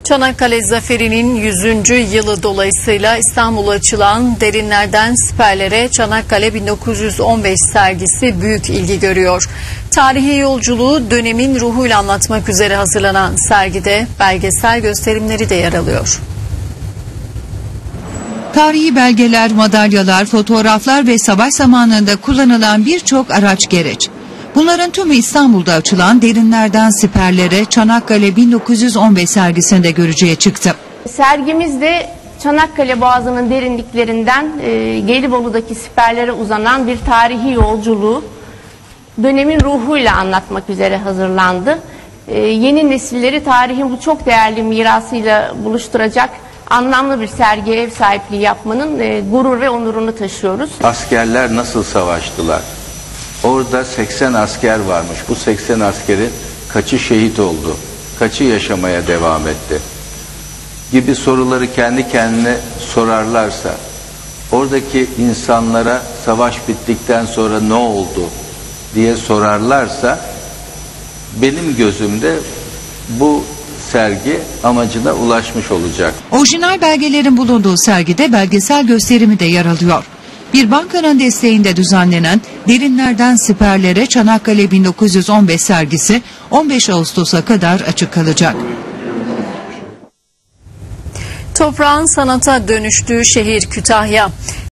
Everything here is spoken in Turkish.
Çanakkale Zaferi'nin 100. yılı dolayısıyla İstanbul'a açılan Derinlerden Siperlere Çanakkale 1915 sergisi büyük ilgi görüyor. Tarihi yolculuğu dönemin ruhuyla anlatmak üzere hazırlanan sergide belgesel gösterimleri de yer alıyor. Tarihi belgeler, madalyalar, fotoğraflar ve savaş zamanında kullanılan birçok araç gereç. Bunların tümü İstanbul'da açılan Derinlerden Siperlere Çanakkale 1915 sergisinde görücüye çıktı. Sergimizde Çanakkale Boğazı'nın derinliklerinden Gelibolu'daki siperlere uzanan bir tarihi yolculuğu dönemin ruhuyla anlatmak üzere hazırlandı. Yeni nesilleri tarihin bu çok değerli mirasıyla buluşturacak anlamlı bir sergiye ev sahipliği yapmanın gurur ve onurunu taşıyoruz. Askerler nasıl savaştılar? Orada 80 asker varmış. Bu 80 askerin kaçı şehit oldu? Kaçı yaşamaya devam etti? Gibi soruları kendi kendine sorarlarsa, oradaki insanlara savaş bittikten sonra ne oldu diye sorarlarsa, benim gözümde bu sergi amacına ulaşmış olacak. Orijinal belgelerin bulunduğu sergide belgesel gösterimi de yer alıyor. Bir bankanın desteğinde düzenlenen Derinlerden Siperlere Çanakkale 1915 sergisi 15 Ağustos'a kadar açık kalacak. Toprağın sanata dönüştüğü şehir Kütahya.